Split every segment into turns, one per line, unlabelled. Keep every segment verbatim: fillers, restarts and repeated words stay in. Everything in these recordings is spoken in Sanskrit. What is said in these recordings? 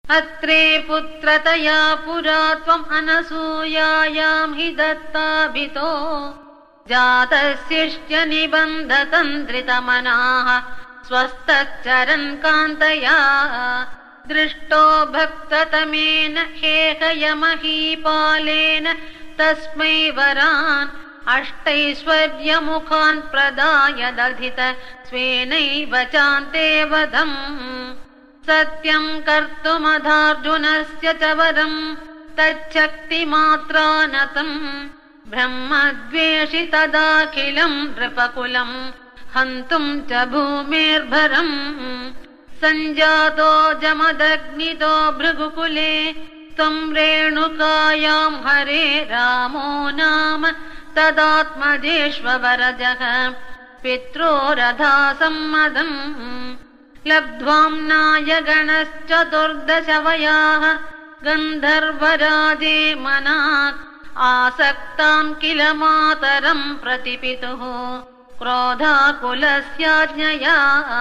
अत्रे पुत्रतया पुरा त्वम् अनसूयायां हि दत्ताभितो जातस्यश्च निबन्धतन्त्रितमनाः स्वस्तच्चरन् कान्तया दृष्टो भक्ततमेन हेहयमहीपालेन तस्मै वरान् अष्टैश्वर्यमुखान् प्रदाय दधित स्वेनैव चान्ते वधम् सत्यम् कर्तुमधार्जुनस्य च वरम् तच्छक्तिमात्रानतम् ब्रह्मद्वेषि तदाखिलम् नृपकुलम् हन्तुम् च भूमेर्भरम् सञ्जातो जमदग्नितो भृगुकुले त्वम् रेणुकायाम् हरे रामो नाम तदात्मजेष्वरजः पित्रोरधासम्मदम् लब्ध्वाम्नाय गणश्चतुर्दशवयाः गन्धर्वराजे मनाक् आसक्ताम् किल मातरम् प्रतिपितुः क्रोधाकुलस्याज्ञया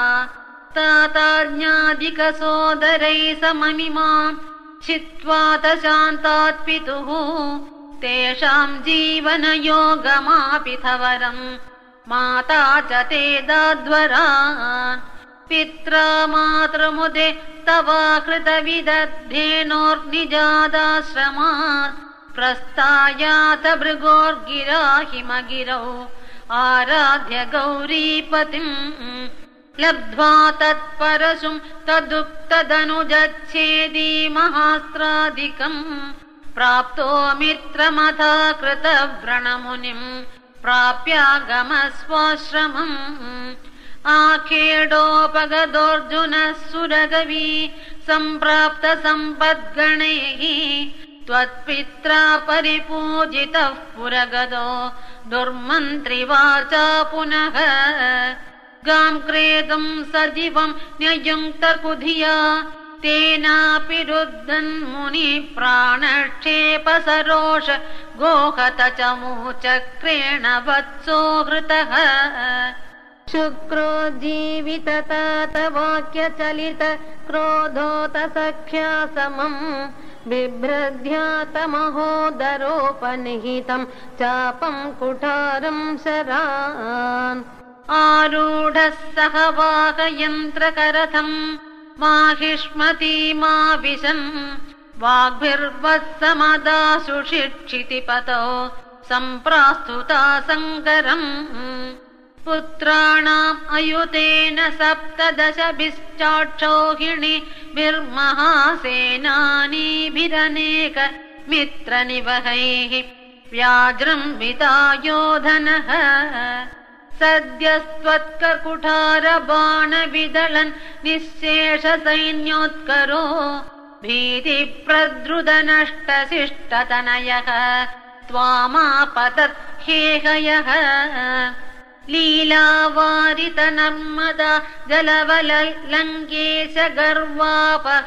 ताताज्ञादिकसोदरैः सममिमाम् छित्त्वात शान्तात् पितुः तेषाम् जीवनयोगमापि थवरम् माता च ते दाध्वरान् पित्रा मातृमुदे तवाकृतविदद्धेनोर्निजादाश्रमात् प्रस्थायात भृगोर्गिरा हिमगिरौ आराध्य गौरीपतिम् लब्ध्वा तत्परशुम् तदुक्तदनुजच्छेदी महास्त्रादिकम् प्राप्तो मित्रमथा कृतव्रणमुनिम् प्राप्यागमस्वाश्रमम् आखेडोपगदोऽर्जुनः सुरगवी सम्प्राप्त सम्पद्गणैः त्वत्पित्रा परिपूजितः पुरगदो दुर्मन्त्रिवाचा पुनः गाम् क्रेतुम् सजीवम् न्ययुङ्क्तकुधिया तेनापि रुद्धन् मुनि प्राणक्षेप सरोष गोहत च मूचक्रेण वत्सो हृतः शुक्रो जीवित तात वाक्यचलित क्रोधोत सख्या समम् बिभ्रद्ध्यातमहोदरोपनिहितम् चापम् कुठारम् शरान् आरूढः सह वाहयन्त्रकरथम् माहिष्मती मा विशन् वाग्भिर्वत्समदाशु शिक्षितिपतो सम्प्रास्तुता सङ्करम् पुत्राणाम् अयुतेन सप्तदशभिश्चाक्षौहिणीभिर्महासेनानीभिरनेक मित्रनिवहैः व्याजृम्भिता योधनः सद्यस्त्वत्ककुठारबाणविदलन् निःशेषसैन्योत्करो भीतिप्रद्रुतनष्टशिष्टतनयः त्वामापतत् हेहयः लीलावारित नर्मदा जलवललङ्केश गर्वापः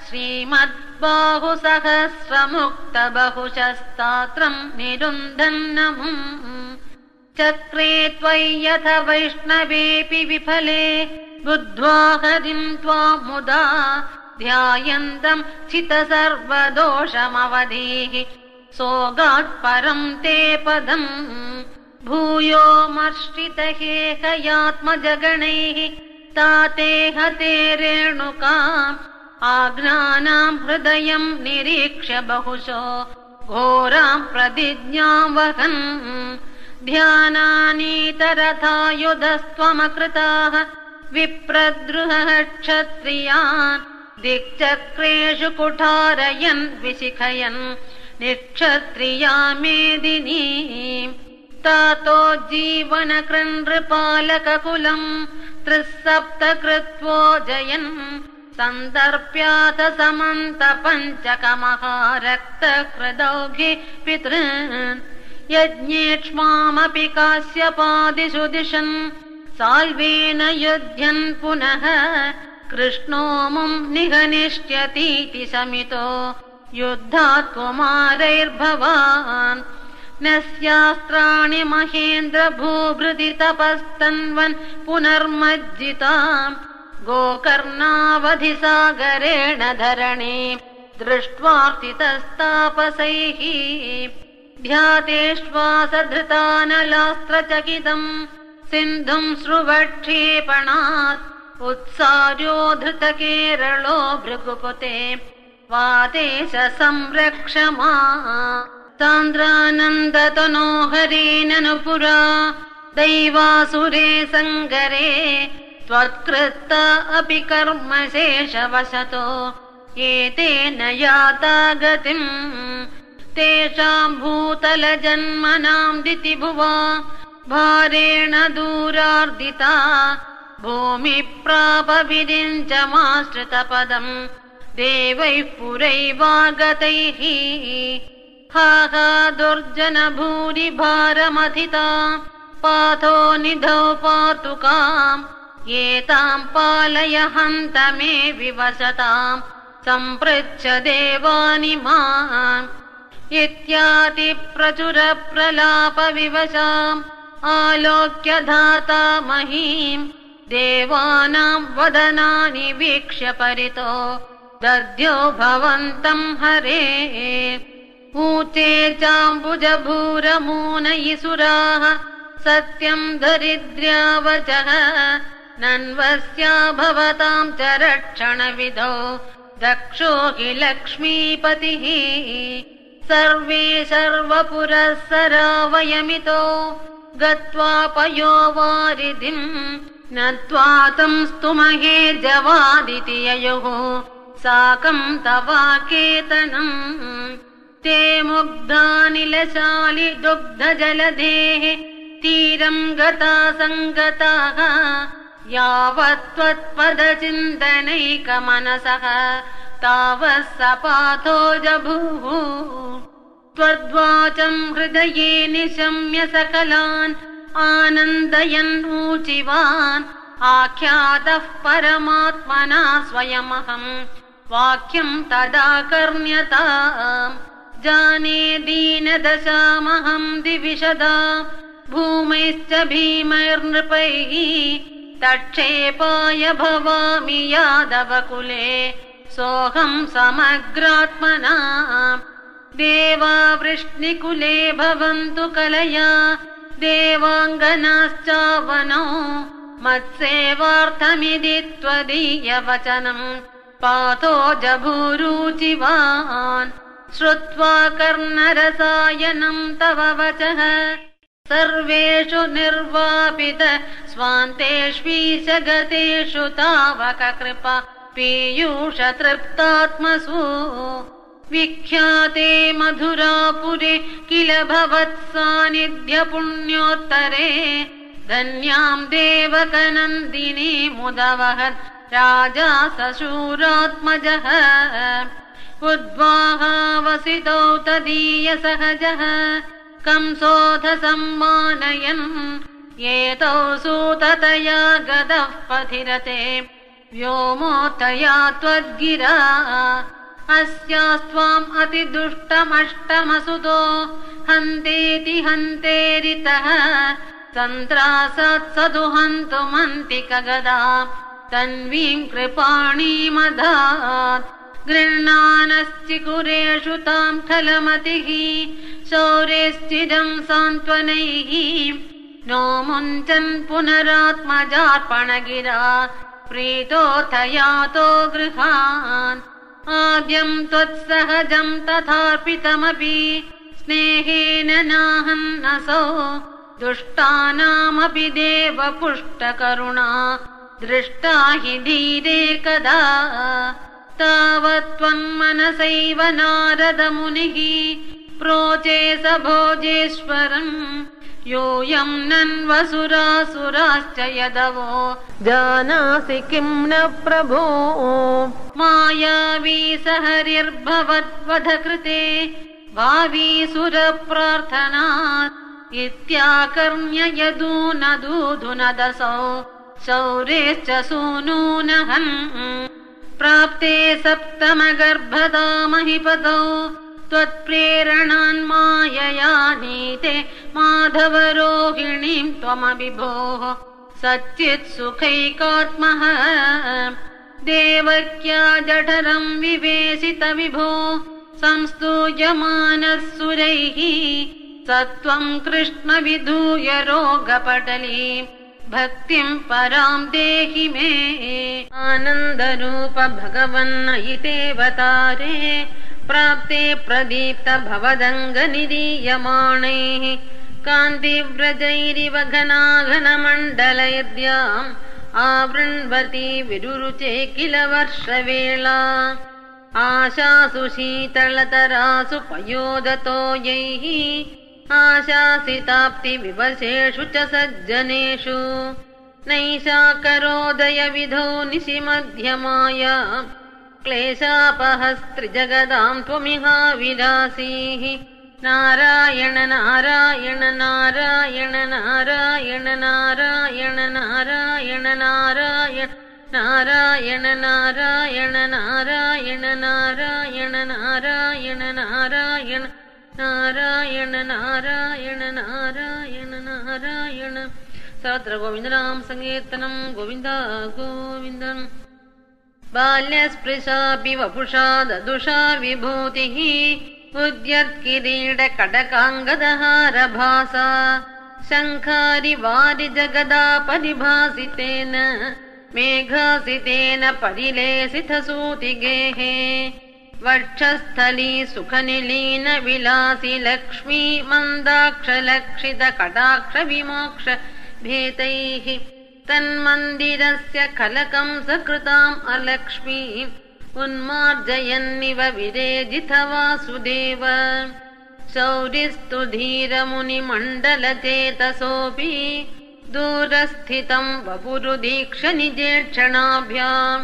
श्रीमद्बाहुसहस्रमुक्त बहुशस्तात्रम् निरुन्धन्नमुम् चक्रे त्वय्यथ वैष्णवेऽपि विफले बुद्ध्वा हरिम् त्वाम् मुदा ध्यायन्तम् चित सर्वदोषमवधीः सोगात्परम् ते पदम् भूयो मर्षितहेहयात्मजगणैः ताते हते रेणुकाम् आज्ञानाम् हृदयम् निरीक्ष्य बहुशो घोराम् प्रतिज्ञाम् वहन् ध्यानानीतरथायुधस्त्वमकृताः विप्रद्रुहः क्षत्रियान् दिक्चक्रेषु कुठारयन् विशिखयन् निक्षत्रिया मेदिनी तातो जीवनकृन्नृपालककुलम् त्रिसप्त कृत्वो जयन् सन्दर्प्याथ समन्त पञ्चकमहारक्तहृदौघि पितॄन् यज्ञेक्ष्मामपि काश्यपादिषु दिशन् साल्वेन युध्यन् पुनः कृष्णोमुम् निघनिष्यतीति शमितो युद्धात् कुमारैर्भवान् न स्यास्त्राणि महेन्द्र भूभृति तपस्तन्वन् पुनर्मज्जिताम् गोकर्णावधिसागरेण धरणे दृष्ट्वार्तितस्तापसैः ध्यातेष्वासधृतानलास्त्रचकितम् सिन्धुम् स्रुवक्षेपणात् उत्सार्यो धृतकेरलो भृगुपते वाते च संरक्षमा सान्द्रानन्दतनो हरेण नुपुरा दैवासुरे सङ्गरे त्वत्कृता अपि कर्मशेषवशतो एतेन याता गतिम् तेषाम् भूतलजन्मनाम् दितिभुवा भारेण दूरार्दिता भूमिप्रापविरिञ्चमाश्रितपदम् देवैः पुरैवागतैः हा हा दुर्जन भूरि भारमथिता पाथो निधौ पातुकाम् एताम् पालय हन्त मे विवसताम् सम्पृच्छ देवानि माम् इत्यादि प्रचुर प्रलाप विवशाम् आलोक्य धाता महीम् देवानाम् वदनानि वीक्ष्य परितो दद्यो भवन्तम् हरे ऊचे चाम्बुजभूरमूनयिसुराः सत्यम् दरिद्र्यावचः नन्वस्या भवताम् च रक्षणविधौ दक्षो हि लक्ष्मीपतिः सर्वे सर्वपुरःसरा वयमितो गत्वा पयो वारिधिम् नत्वा तम् स्तुमहे जवादिति ययुः साकम् तवाकेतनम् ते मुग्धानिलशालि दुग्धजलधेः तीरम् गता सङ्गताः यावत् त्वत्पदचिन्तनैकमनसः तावत् सपाथो जभूः त्वद्वाचम् हृदये निशम्य सकलान् आनन्दयन् ऊचिवान् आख्यातः परमात्मना स्वयमहम् वाक्यम् तदा कर्ण्यताम् जाने दीनदशामहम् दिविशदा भूमैश्च भीमैर्नृपैः तक्षेपाय भवामि यादवकुले सोऽहम् समग्रात्मना देवा वृष्णिकुले भवन्तु कलया देवाङ्गनाश्चावनौ मत्सेवार्थमिति त्वदीयवचनम् पाथो जभूरुचिवान् श्रुत्वा कर्णरसायनम् तव वचः सर्वेषु निर्वापित स्वान्तेष्वीश गतेषु तावक कृपा पीयूष तृप्तात्मसु विख्याते मधुरापुरे किल भवत्सान्निध्य पुण्योत्तरे धन्याम् देवकनन्दिनी मुदवहत् राजा सशूरात्मजः उद्वाहावसितौ तदीय सहजः कंसोऽथ सम्मानयन् एतौ सूततया गतः पथिरते व्योमोत्तया त्वद्गिरा अस्यास्त्वाम् अतिदुष्टमष्टमसुतो हन्तेति हन्तेरितः सन्त्रासात् सदु हन्तुमन्तिकगदा तन्वीम् कृपाणीमधात् गृह्णानश्चिकुरेषु ताम् खलमतिः शौर्यश्चिदम् सान्त्वनैः नो मुञ्चन् पुनरात्मजार्पणगिरा प्रीतोऽथ यातो गृहान् आद्यम् त्वत्सहजम् तथार्पितमपि स्नेहेन नाहन्नसौ दुष्टानामपि देवपुष्टकरुणा दृष्टा हि धीरे कदा तावत् त्वन्मनसैव नारदमुनिः प्रोचे स भोजेश्वरम् योऽयम् नन्वसुरासुराश्च यदवो जानासि किम् न प्रभो मायावी स हरिर्भवद्वधकृते भावीसुरप्रार्थनात् इत्याकर्ण्य यदूनदूधुनदसौ शौरेश्च सूनूनहन् प्राप्ते सप्तमगर्भदा महिपतौ त्वत्प्रेरणान्मायया नीते माधवरोहिणीम् त्वमभिभोः सच्चित्सुखैकात्मः देवक्या जठरं विवेशित विभो संस्तूयमानः सुरैः सत्वं कृष्ण विधूय रोगपटली भक्तिं परां देहि मे आनन्दरूप भगवन्नयितेऽवतारे प्राप्ते प्रदीप्त भवदङ्गनिरीयमाणैः कान्तिव्रजैरिव घनाघनमण्डलैर्द्याम् आवृण्वती विरुरुचे किल वर्षवेला आशासु शीतलतरासु पयोदतो यैः आशासिताप्ति विवशेषु च सज्जनेषु नैषा करोदय विधौ निशिमध्यमाया क्लेशापहस्त्रिजगदां त्वमिहा विलासीः नारायण नारायण नारायण नारायण नारायण नारायण नारायण नारायण नारायण नारायण नारायण नारायण नारायण नारायण नारायण नारायण नारायण सर्वत्र गोविन्दनाम संकीर्तनं गोविन्द गोविन्द बाल्यस्पृशापि वपुषा ददुषा विभूतिः उद्यत्किरीटकटकाङ्गदहारभासा शङ्खारि वारि जगदा परिभासितेन मेघासितेन परिलेसितसूतिगेहे वक्षस्थली सुखनिलीन विलासि लक्ष्मी मन्दाक्षलक्षित कटाक्ष विमोक्ष भेतैः तन्मन्दिरस्य कलकं सकृताम् अलक्ष्मी उन्मार्जयन्निव विरेजित वासुदेव शौरिस्तु धीरमुनिमण्डलचेतसोऽपि दूरस्थितं वपुरुदीक्ष निजेक्षणाभ्याम्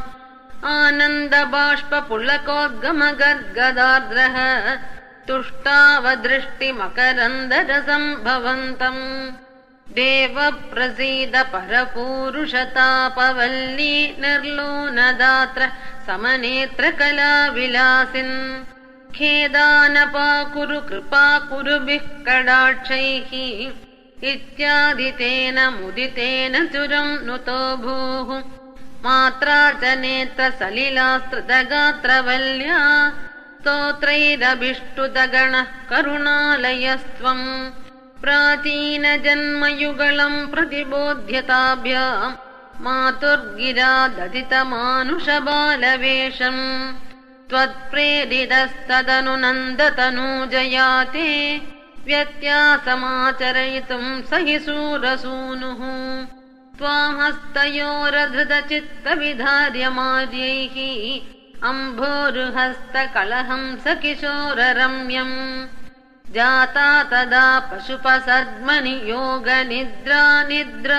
आनन्दबाष्पपुलकोद्गमगद्गदार्द्रः तुष्टावदृष्टिमकरन्दरसम्भवन्तम् देवप्रसीद परपूरुषतापवल्ली निर्लोनदात्र समनेत्र कलाविलासिन् खेदानपाकुरु कृपाकुरुभिः कडाक्षैः इत्यादितेन मुदितेन चुरं नुतो भूः मात्रा च नेत्र सलिलास्त्रितगात्रवल्या स्तोत्रैरभिष्टुतगणः करुणालयस्त्वम् प्राचीनजन्मयुगलं प्रतिबोध्यताभ्याम् मातुर्गिरा दधितमानुषबालवेषम् त्वत्प्रेरितस्तदनु नन्दतनूजयाते व्यत्यासमाचरयितुं सहि शूरसूनुः त्वां हस्तयोरधृतचित्तविधार्यमार्यैः अम्भोरुहस्तकलहंस किशोररम्यम् जाता तदा पशुपसद्मनि योगनिद्रा निद्रा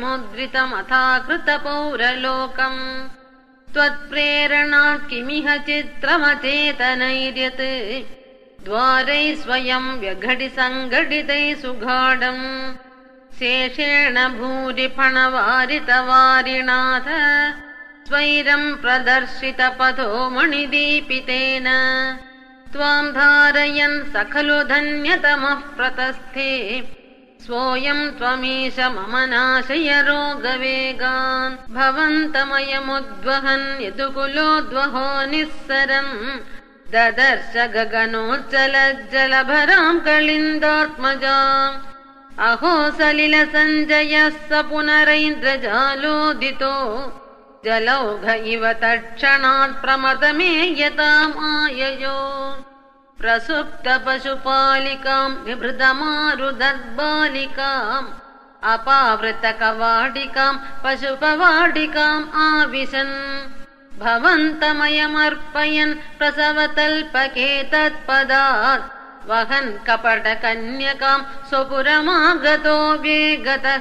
विमुद्रितमथाकृतपौरलोकम् त्वत्प्रेरणात् किमिह चित्रमचेतनैर्यत् द्वारैः स्वयं व्यघटि सङ्घटितैः सुगाढम् शेषेण भूरि फणवारितवारिणाथ स्वैरं प्रदर्शित पथो मणिदीपितेन त्वां धारयन् स खलु धन्यतमः प्रतस्थे स्वोऽयं त्वमीश मम नाशय रोगवेगान् भवन्तमयमुद्वहन् यदुकुलोद्वहो निःसरन् ददर्श गगनोच्चलज्जलभरां कलिन्दात्मजाम् अहो सलिल सञ्जयः स पुनरैन्द्रजालोदितो जलौघ इव तत्क्षणात् प्रमतमे यतामाययो प्रसुप्त पशुपालिकां निभृतमारुदद्बालिकाम् अपावृतकवाटिकां पशुपवाटिकाम् आविशन् भवन्तमयमर्पयन् प्रसवतल्पके तत्पदात् वहन् कपटकन्यकां स्वपुरमागतो वेगतः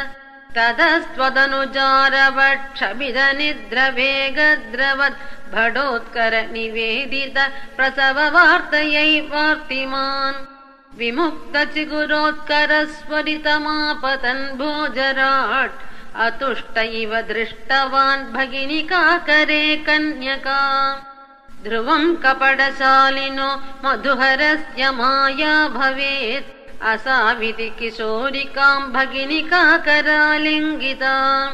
ततस्त्वदनुजारवक्षभिदनिद्रवेगद्रवद् भटोत्कर निवेदित प्रसव वार्तयै वार्तिमान् विमुक्त चिगुरोत्करस्वरितमापतन् भोजराट् अतुष्ट इव दृष्टवान् भगिनिकाकरे कन्यका ध्रुवं कपटशालिनो मधुहरस्य माया भवेत् असाविति किशोरिकाम् भगिनिकाकरालिङ्गिताम्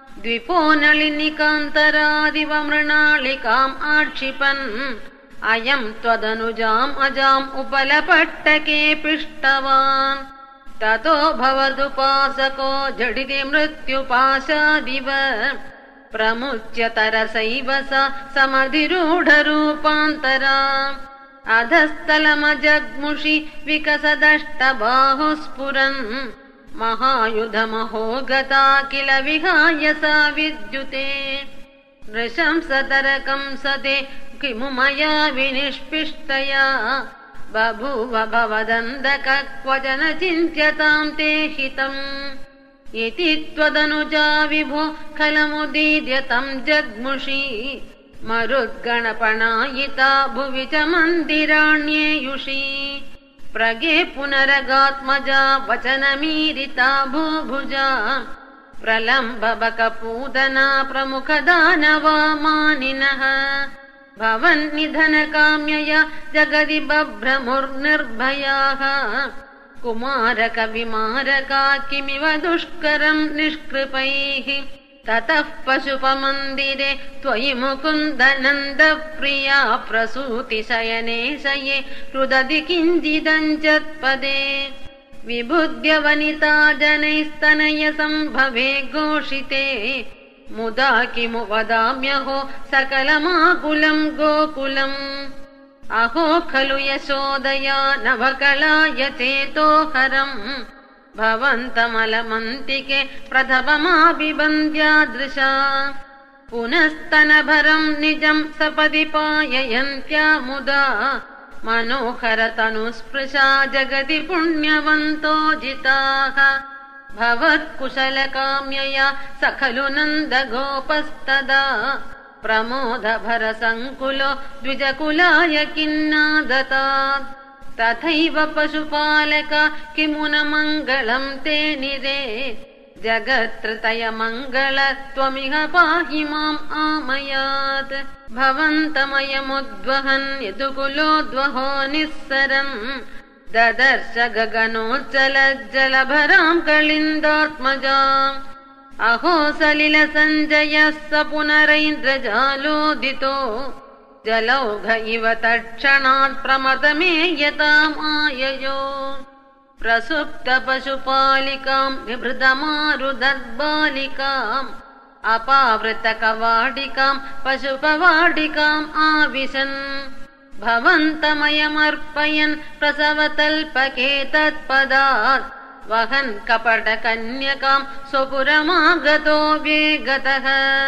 द्विपोनलिनिकान्तरादिव मृणालिकाम् आक्षिपन् अयम् त्वदनुजाम् अजाम् उपलपट्टके पिष्टवान् ततो भवदुपासको झटिति मृत्युपाशादिव प्रमुच्य तरसैव स समधिरूढरूपान्तरा अधस्तलमजग्मुषि विकसदष्टबाहुः स्फुरन् महायुधमहो गता किल विहाय सा विद्युते नृशंसतरकं सते किमु मया विनिष्पिष्टया बभूव भवदन्दक क्वचन चिन्त्यतां ते हितम् इति त्वदनुजा विभो खलमुदीर्य तं जग्मुषी मरुद्गणपणायिता भुवि च मन्दिराण्येयुषी प्रगे पुनरगात्मजा वचनमीरिता भूभुजा प्रलम्बबकपूदना प्रमुखदानवा मानिनः भवन्निधनकाम्यया जगदि बभ्रमुर्निर्भयाः कुमारकविमारका किमिव दुष्करम् निष्कृपैः ततः पशुपमन्दिरे त्वयि मुकुन्दनन्दप्रिया प्रसूतिशयने शये रुदधि किञ्चिदञ्चत्पदे विबुध्य वनिता जनैस्तनय सम्भवे घोषिते मुदा किमु वदाम्यहो सकलमाकुलम् गोकुलम् अहो खलु यशोदया नवकलाय चेतोहरम् भवन्तमलमन्तिके प्रथममाभिबन्द्यादृशा पुनस्तनभरम् निजम् सपदि पाययन्त्या मुदा मनोहरतनुस्पृशा जगति पुण्यवन्तो जिताः भवत्कुशलकाम्यया स खलु नन्दगोपस्तदा प्रमोदभरसङ्कुलो द्विजकुलाय किन्नादतात् तथैव पशुपालका किमु न मङ्गलम् ते निरे जगत्त्रतय मङ्गल त्वमिह पाहि माम् आमयात् भवन्तमयमुद्वहन् यदुकुलोद्वहो निःसरन् ददर्श गगनोज्जलज्जलभराम् कलिन्दात्मजाम् अहो सलिल सञ्जयः स पुनरैन्द्रजालोदितो जलौघ इव तत्क्षणात् प्रमदमे यताम् आययो प्रसुप्त पशुपालिकाम् निभृतमारुदद्बालिकाम् अपावृतकवाटिकाम् पशुपवाटिकाम् आविशन् भवन्तमयमर्पयन् प्रसवतल्पके तत्पदात् वहन् कपटकन्यकाम् स्वपुरमागतो वेगतः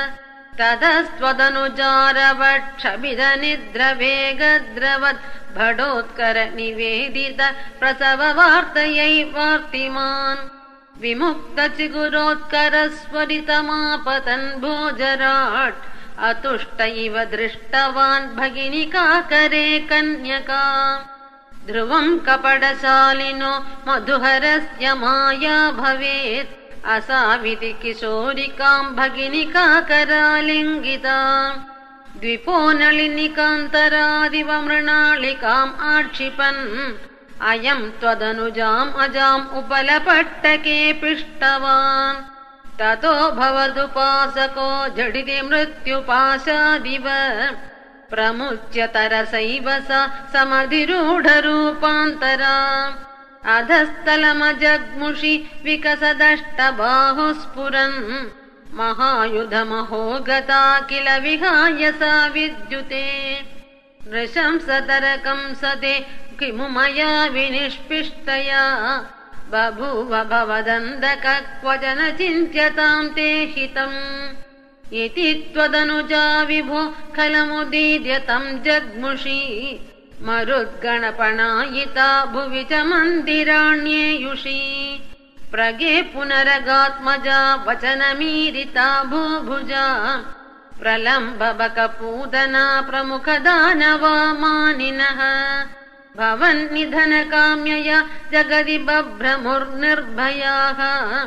ततस्त्वदनुजारवक्षभिदनिद्रवेगद्रवत् भटोत्कर निवेदित प्रसववार्तयै वार्तिमान् विमुक्त चिगुरोत्करस्वरितमापतन् भोजराट् अतुष्ट इव दृष्टवान् भगिनिकाकरे कन्यका ध्रुवम् कपटशालिनो मधुहरस्य माया भवेत् असाविति किशोरिकाम् भगिनिकाकरालिङ्गिताम् द्विपोनलिनिकान्तरादिव मृणालिकाम् आक्षिपन् अयम् त्वदनुजाम् अजाम् उपलपट्टके पिष्टवान् ततो भवदुपासको झटिति मृत्युपाशादिव प्रमुच्य तरसैव स समधिरूढरूपान्तरा अधस्तलमजग्मुषि विकसदष्टबाहुः स्फुरन् महायुधमहो गता किल विहाय सा विद्युते नृशंसतरकं सते किमु मया विनिष्पिष्टया बभूव भवदन्दक क्वचन चिन्त्यतां ते हितम् इति त्वदनुजा विभो खलमुदीर्य तं जग्मुषी मरुद्गणपणायिता भुवि च मन्दिराण्येयुषी प्रगे पुनरगात्मजा वचनमीरिता भूभुजा प्रलम्बबकपूदना प्रमुखदानवा मानिनः भवन्निधनकाम्यया जगदि बभ्रमुर्निर्भयाः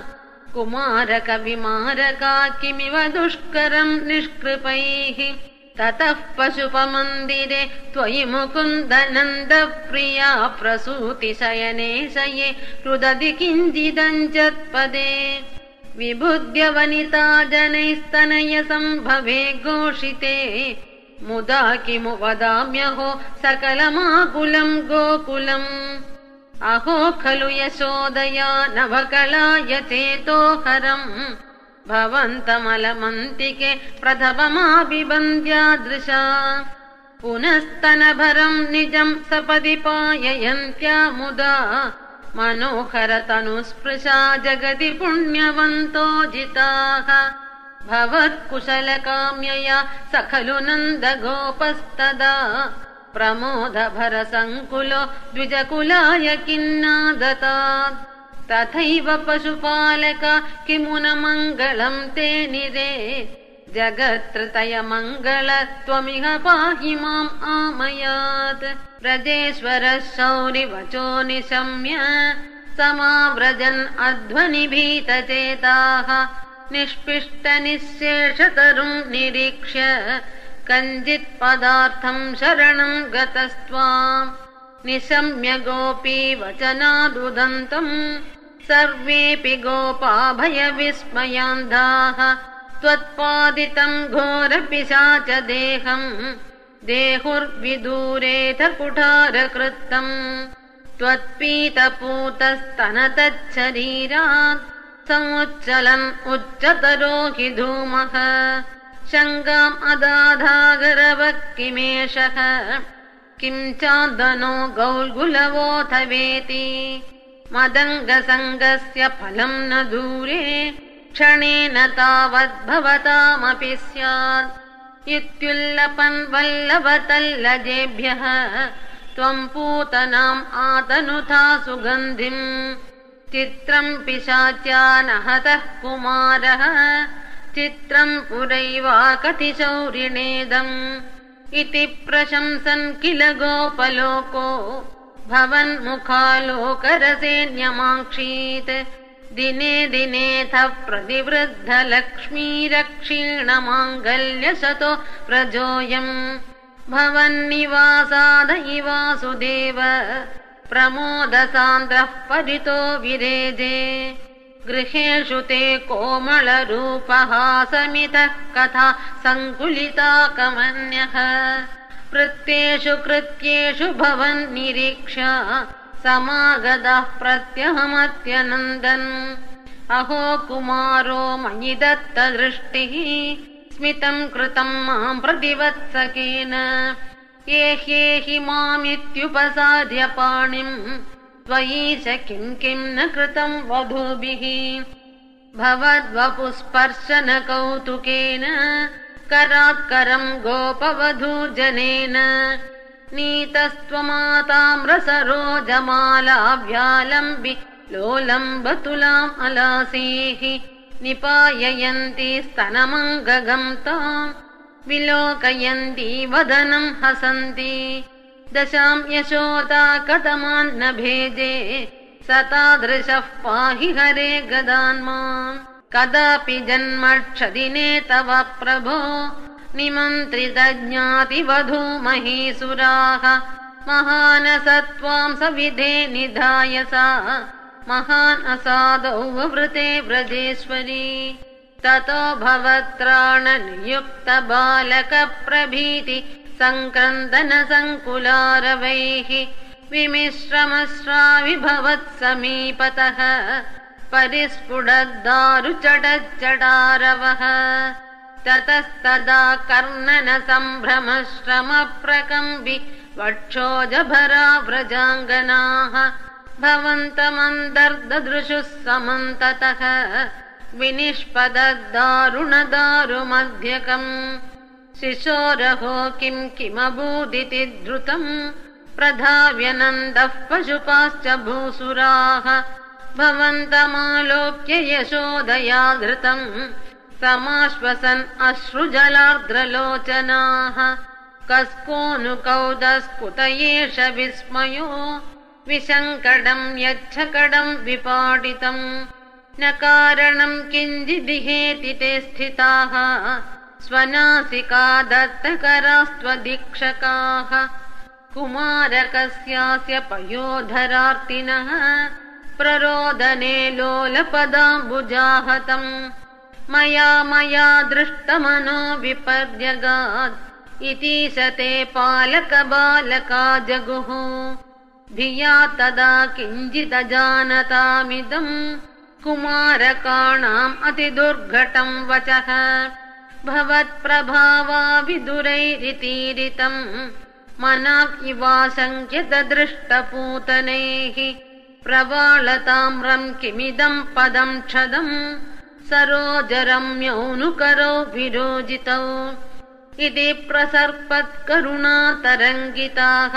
कुमारकविमारका किमिव दुष्करम् निष्कृपैः ततः पशुपमन्दिरे त्वयि मुकुन्दनन्दप्रिया प्रसूतिशयने शये रुदति किञ्चिदञ्जत्पदे विबुध्य वनिता जनैस्तनय सम्भवे घोषिते मुदा किमु वदाम्यहो सकलमाकुलम् गोकुलम् अहो खलु यशोदया नवकलाय चेतोहरम् भवन्तमलमन्तिके प्रथममाभिबन्द्यादृशा पुनस्तनभरम् निजम् सपदि पाययन्त्या मुदा मनोहरतनुस्पृशा जगति पुण्यवन्तो जिताः भवत्कुशलकाम्यया स खलु नन्दगोपस्तदा प्रमोदभरसङ्कुलो द्विजकुलाय किन्नादतात् तथैव पशुपालक किमु न मङ्गलम् ते निरे जगत्त्रतय मङ्गल त्वमिह पाहि माम् आमयात् व्रजेश्वरः शौरिवचो निशम्य समाव्रजन् अध्वनिभीतचेताः निष्पिष्टनिःशेषतरुम् निरीक्ष्य कञ्चित् पदार्थम् शरणम् गतस्त्वाम् निशम्य गोपी वचनादुदन्तम् सर्वेऽपि गोपा भयविस्मयान्धाः त्वत्पादितम् घोरपिशाच देहम् देहुर्विदूरेथ कुठारकृत्तम् त्वत्पीतपूतस्तनतच्छरीरात् समुच्चलन् उच्चतरो हि धूमः शङ्गाम् अदाधागरवः किमेषः किं चान्दनो गौल्गुलवोऽथ वेति मदङ्गसङ्गस्य फलम् न दूरे क्षणेन तावद्भवतामपि स्यात् इत्युल्लपन् वल्लभतल्लजेभ्यः त्वम् पूतनाम् आतनुथा सुगन्धिम् चित्रम् पिशाच्या नहतः कुमारः चित्रम् पुरैवाकतिशौरिणेदम् इति प्रशंसन् किल गोपलोको भवन्मुखालोकरसेऽन्यमाक्षीत् दिने दिनेऽथ प्रतिवृद्धलक्ष्मीरक्षीणमाङ्गल्यशतो व्रजोऽयम् भवन्निवासादयि वासुदेव प्रमोदसान्द्रः परितो विरेजे गृहेषु ते कोमलरूपहासमितः कथा सङ्कुलिता कमन्यः वृत्तेषु कृत्येषु भवन्निरीक्ष्य समागतः प्रत्यहमत्यनन्दन् अहो कुमारो मयि दत्तदृष्टिः स्मितम् कृतम् माम् प्रतिवत्सकेन ये ह्येहि मामित्युपसाद्य पाणिम् त्वयि च किम् किम् न कृतम् वधूभिः भवद्वपुस्पर्शन कौतुकेन करात्करम् गोपवधूजनेन नीतस्त्वमाताम्रसरोजमालाव्यालम्बि लोलम्बतुलाम् अलासीः निपाययन्ती स्तनमङ्गगम् ताम् विलोकयन्ती वदनम् हसन्ति दशाम् यशोदा कथमान् न भेजे स तादृशः पाहि हरे गदान्माम् कदापि जन्मक्षदिने तव प्रभो निमन्त्रितज्ञातिवधूमहीसुराः महानसत्वाम् सविधे निधाय सा महान् असादौ ववृते व्रजेश्वरी ततो भवत्राणनियुक्तबालकप्रभीति सङ्क्रन्दन सङ्कुलारवैः विमिश्रमश्राविभवत्समीपतः परिस्फुटद्दारुचटच्चटारवः ततस्तदा कर्णन सम्भ्रमश्रमप्रकम्बि वक्षोजभरा व्रजाङ्गनाः भवन्तमन्तर्ददृशुः समन्ततः विनिष्पदद्दारुणदारुमध्यकम् शिशोरहो किम् किमभूदिति धृतम् प्रधाव्यनन्दः पशुपाश्च भूसुराः भवन्तमालोक्य यशोदया धृतम् समाश्वसन् अश्रुजलार्द्रलोचनाः कस्कोऽनुकौदस्कुत एष विस्मयो विसङ्कडम् यच्छकडम् विपाटितम् न कारणम् किञ्चिदिहेति ते स्थिताः स्वनासिका दत्तकरास्त्वदीक्षकाः कुमारकस्यास्य पयोधरार्तिनः प्ररोदने लोलपदाम्बुजाहतम् मया मया दृष्टमनो विपर्यगात् इति स ते पालकबालका जगुः धिया तदा किञ्चिदजानतामिदम् कुमारकाणाम् अतिदुर्घटम् वचः भवत्प्रभावा विदुरैरितीरितम् मनाक् इवाशङ्क्यतदृष्टपूतनैः प्रवालताम्रम् किमिदम् पदम् क्षदम् सरोजरम्यौनुकरौ विरोजितौ इति प्रसर्पत्करुणातरङ्गिताः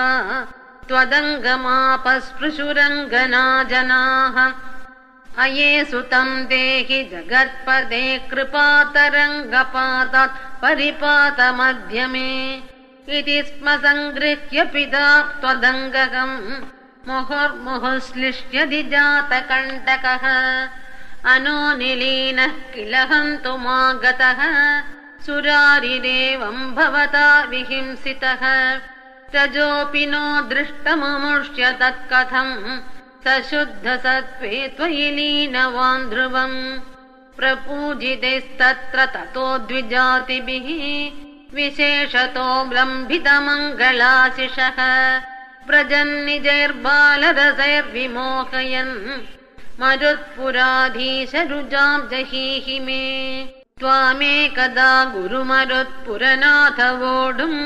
त्वदङ्गमापस्पृशुरङ्गना जनाः अये सुतम् देहि जगत्पदे कृपातरङ्गपातात् परिपातमध्यमे इति स्म सङ्गृह्य पिता त्वदङ्गकम् मुहुर्मुहुश्लिष्यदि जातकण्टकः अनोनिलीनः किल हन्तुमागतः सुरारिरेवम् भवता विहिंसितः रजोऽपि नो दृष्टममुष्य तत्कथम् सशुद्धसत्त्वे त्वयि लीनवान् ध्रुवम् प्रपूजितैस्तत्र ततो द्विजातिभिः विशेषतो म्लम्बितमङ्गलाशिषः व्रजन्निजैर्बालरसैर्विमोहयन् मरुत्पुराधीशरुजाम् जहीहि मे त्वामेकदा गुरुमरुत्पुरनाथ वोढुम्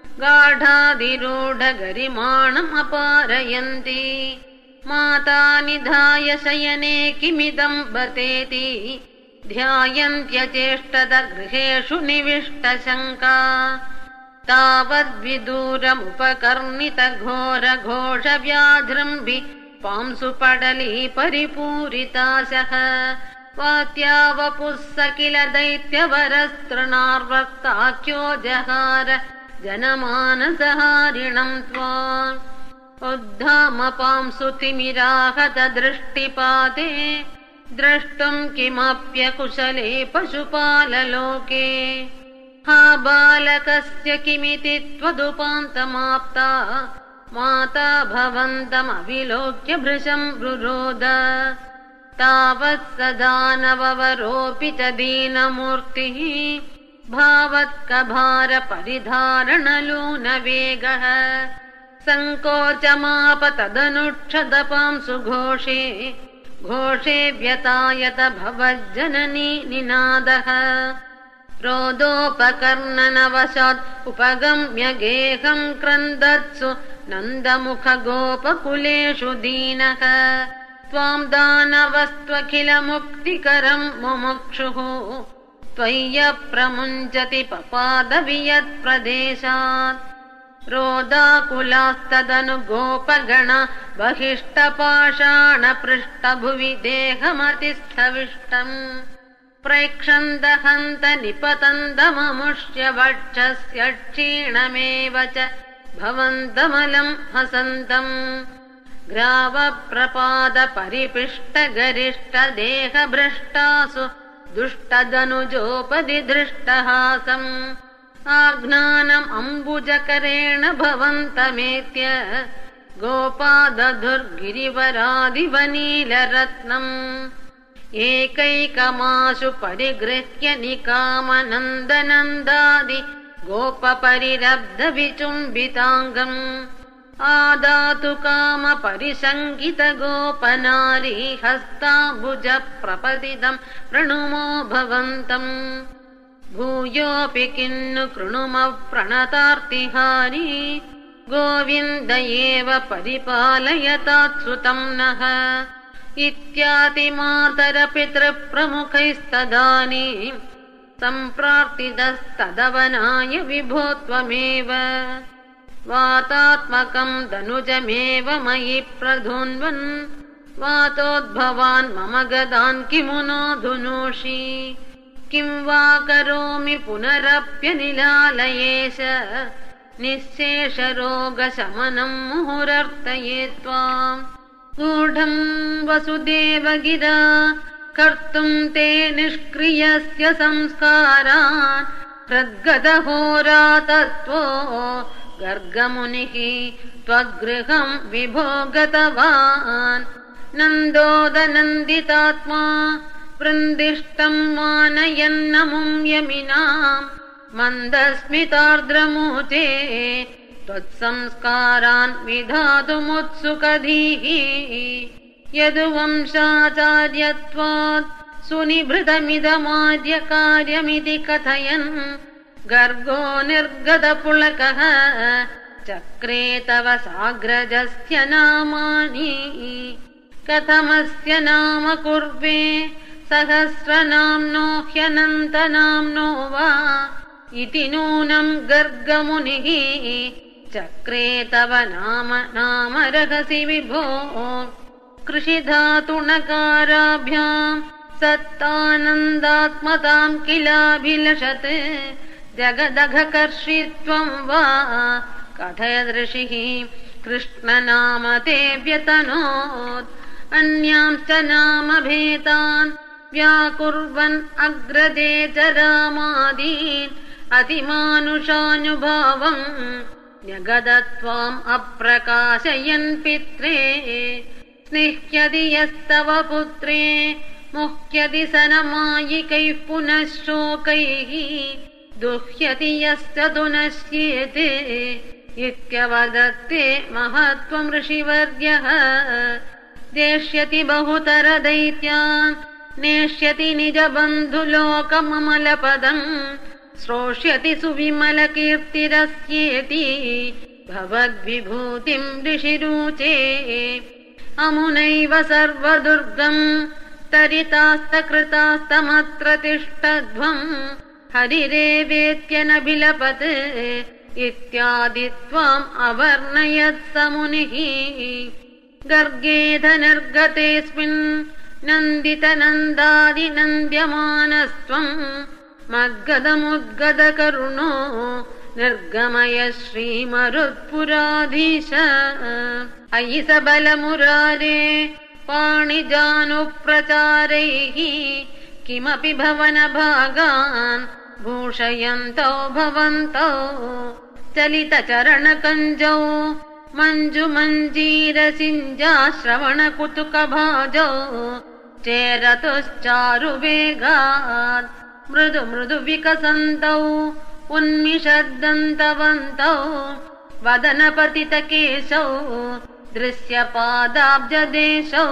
गाढाधिरूढगरिमाणम् अपारयन्ति माता निधाय शयने किमिदम् बतेति ध्यायन्त्यचेष्टद गृहेषु निविष्टशङ्का तावद्विदूरमुपकर्णित घोरघोषव्याजृम्भि पांसु पडली परिपूरिताशः वात्यावपुः स किल दैत्यवरस्तृणार्वक्ताख्यो जहार जनमानसहारिणम् त्वाम् उद्धाम पांसु तिमिराहत दृष्टिपाते द्रष्टुम् किमप्यकुशले पशुपाललोके हा बालकस्य किमिति त्वदुपान्तमाप्ता माता भवन्तमविलोक्य भृशम् रुरोद तावत् स दानववरोऽपि च दीनमूर्तिः भावत्कभार परिधारणलूनवेगः सङ्कोचमाप तदनुक्षदपांसु घोषे घोषे व्यतायत भवज्जननी निनादः रोदोपकर्णनवशात् उपगम्य गेहम् क्रन्दत्सु नन्दमुख गोपकुलेषु दीनः त्वाम् दानवस्त्वखिल मुक्तिकरम् मुमुक्षुः त्वय्यप्रमुञ्चति पपादवियत्प्रदेशात् रोदाकुलास्तदनु गोपगण बहिष्टपाषाण पृष्ठभुवि देहमतिस्थविष्टम् प्रेक्षन्दहन्त निपतन्दममुष्य वक्षस्य क्षीणमेव च भवन्तमलम् हसन्तम् ग्रावप्रपाद परिपिष्ट गरिष्ठ देहभ्रष्टासु दुष्टदनुजोपदि दृष्टहासम् आघ्नानम् अम्बुजकरेण भवन्तमेत्य गोपादधुर्गिरिवरादिवनीलरत्नम् एकैकमाशु परिगृह्य निकामनन्दनन्दादि गोपपरिरब्ध विचुम्बिताङ्गम् आदातु काम परिशङ्कित गोपनारी हस्ताम्बुज प्रपतितम् प्रणुमो भवन्तम् भूयोऽपि किन्नु कृणुमः प्रणतार्तिहारी गोविन्द एव परिपालयतात् सुतम् नः इत्यादिमातरपितृप्रमुखैस्तदानीम् सम्प्रार्थितस्तदवनाय विभो त्वमेव वातात्मकम् दनुजमेव मयि प्रधुन्वन् वातोद्भवान् मम गदान् किमु नो धुनोषि किं वा करोमि पुनरप्यनिलालयेश निःशेषरोगशमनम् मुहुरर्तये त्वाम् गूढम् वसुदेव गिरा कर्तुम् ते निष्क्रियस्य संस्कारान् हृद्गतहोरातत्वो गर्गमुनिः त्वद्गृहं विभो गतवान् नन्दोदनन्दितात्मा वृन्दिष्टं मानयन्नमुं यमिनाम् मन्दस्मितार्द्रमूचे त्वत्संस्कारान् विधातुमुत्सुकधीः यदुवंशाचार्यत्वात् सुनिभृतमिदमाद्यकार्यमिति कथयन् गर्गो निर्गतपुलकः चक्रे तव साग्रजस्य नामानि कथमस्य नाम कुर्वे सहस्रनाम्नो ह्यनन्तनाम्नो वा इति नूनं गर्गमुनिः चक्रे तव नाम नाम रहसि विभो कृषिधातुणकाराभ्याम् सत्तानन्दात्मतां किलाभिलषत् जगदघकर्षित्वं वा कथयदृषिः कृष्णनाम ते व्यतनोत् अन्यांश्च नामभेतान् व्याकुर्वन् अग्रजे च रामादीन् अतिमानुषानुभावम् न्यगदत्वाम् अप्रकाशयन् पित्रे स्निह्यति यस्तव पुत्रे मुह्यति सनमायिकैः पुनः शोकैः दुह्यति यश्च तु नश्येते इत्यवदत्ते महत्त्वम् ऋषिवर्यः देष्यति बहुतर दैत्यान् नेष्यति निजबन्धुलोकममलपदम् श्रोष्यति सुविमलकीर्तिरस्येति भवद्विभूतिम् ऋषिरूचे अमुनैव सर्वदुर्गम् तरितास्तकृतास्तमत्र तिष्ठध्वम् हरिरेवेत्यनभिलपत् इत्यादि त्वाम् अवर्णयत् स मुनिः गर्गेधनिर्गतेऽस्मिन् नन्दितनन्दादिनन्द्यमानस्त्वम् मद्गदमुद्गदकरुणो निर्गमय श्रीमरुत्पुराधीश अयि सबलमुरारे पाणिजानुप्रचारैः किमपि भवनभागान् भूषयन्तौ भवन्तौ चलितचरणकञ्जौ मञ्जुमञ्जीरसिञ्जाश्रवणकुतुकभाजौ चेरतुश्चारुवेगात् मृदु मृदु विकसन्तौ उन्मिषद्दन्तवन्तौ वदनपतितकेशौ दृश्यपादाब्जदेशौ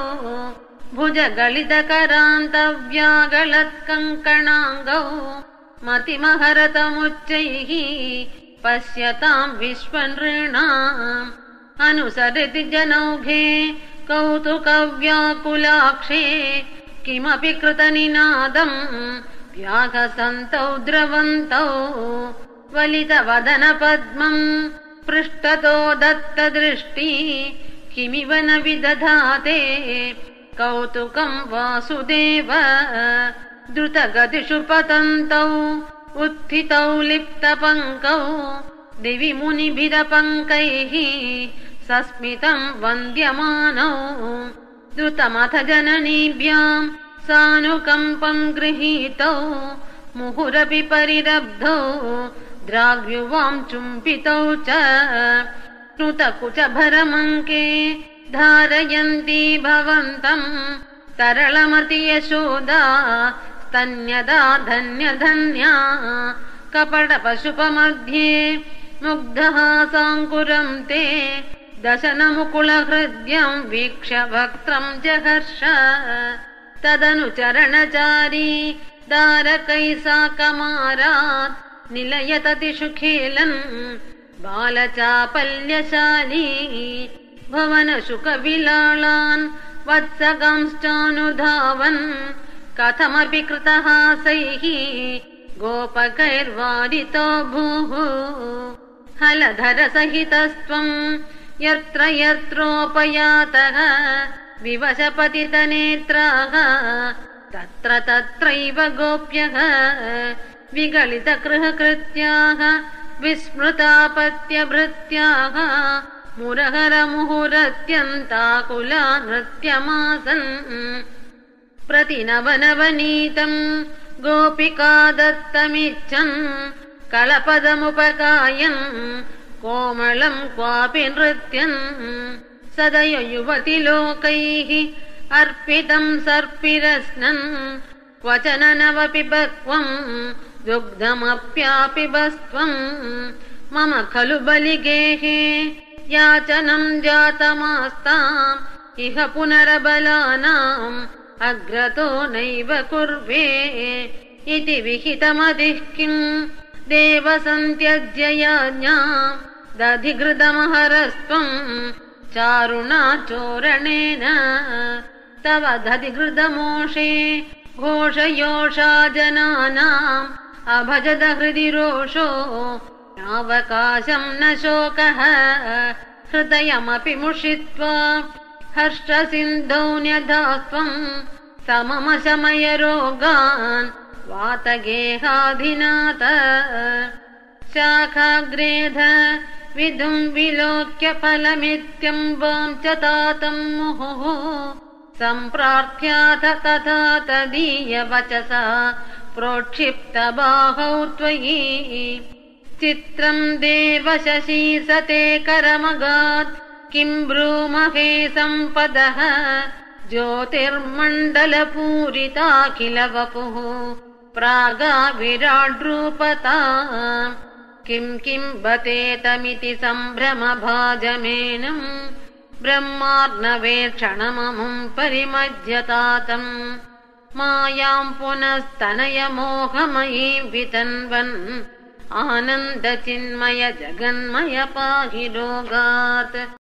भुजगलितकरान्तव्यागलत्कङ्कणाङ्गौ मतिमहरतमुच्चैः पश्यताम् विश्वनृणाम् अनुसरति जनौघे कौतुकव्याकुलाक्षे किमपि कृतनिनादम् व्याघसन्तौ द्रवन्तौ वलितवदनपद्मम् पृष्ठतो दत्तदृष्टि किमिव न विदधाते कौतुकम् वासुदेव द्रुतगतिषु पतन्तौ उत्थितौ लिप्तपङ्कौ दिवि मुनिभिरपङ्कैः सस्मितम् वन्द्यमानौ द्रुतमथ जननीभ्याम् सानुकम्पम् गृहीतौ मुहुरपि परिरब्धौ द्राग्युवाम् चुम्बितौ च नुतकुचभरमङ्के धारयन्ती भवन्तम् तरलमति यशोदा स्तन्यदा धन्यधन्या कपटपशुपमध्ये मुग्धहासाङ्कुरम् ते दशनमुकुलहृद्यम् वीक्ष्य वक्त्रम् जहर्ष तदनुचरणचारी दारकै साकमारात् निलयततिषु खेलन् बालचापल्यशाली भवनशुकविलालान् वत्सगंश्चानुधावन् कथमपि कृतहासैः गोपकैर्वारितो भूः हलधरसहितस्त्वम् यत्र यत्रोपयातः विवशपतितनेत्राः तत्र तत्रैव गोप्यः विगलितगृहकृत्याः विस्मृतापत्यभृत्याः मुरहरमुहुरत्यन्ताकुला नृत्यमासन् प्रतिनवनवनीतम् गोपिका दत्तमिच्छन् कलपदमुपकायन् कोमलं क्वापि नृत्यन् सदय युवति लोकैः अर्पितं सर्पिरस्नन् क्वचन नवपि पक्वम् दुग्धमप्यापिबस्त्वम् मम खलु बलिगेहे याचनं जातमास्ताम् इह पुनरबलानाम् अग्रतो नैव कुर्वे इति विहितमतिः किम् देवसन्त्यज्य याज्ञाम् दधिघृतमहरस्त्वम् चारुणा चोरणेन तव दधिघृतमोषे घोषयोषा जनानाम् अभजद हृदि रोषो नावकाशम् न शोकः हृदयमपि मुषित्वा हर्षसिन्धौ न्यधास्त्वम् समम शमय रोगान् वातगेहाधिनाथ शाखाग्रेध विधुम् विलोक्य फलमित्यम्बां च तातम् मुहुः सम्प्रार्थ्याथ तथा तदीयवचसा प्रोक्षिप्तबाहौ त्वयि चित्रम् देव शशीसते करमगात् किम् ब्रूमहे सम्पदः ज्योतिर्मण्डलपूरिताखिल वपुः प्रागा विराड्रूपता किम् किम् बतेतमिति सम्भ्रमभाजमेनम् ब्रह्मार्णवेक्षणममुम् परिमज्यतातम् मायाम् पुनस्तनयमोहमयीम् वितन्वन् आनन्दचिन्मय जगन्मय पाहि रोगात्।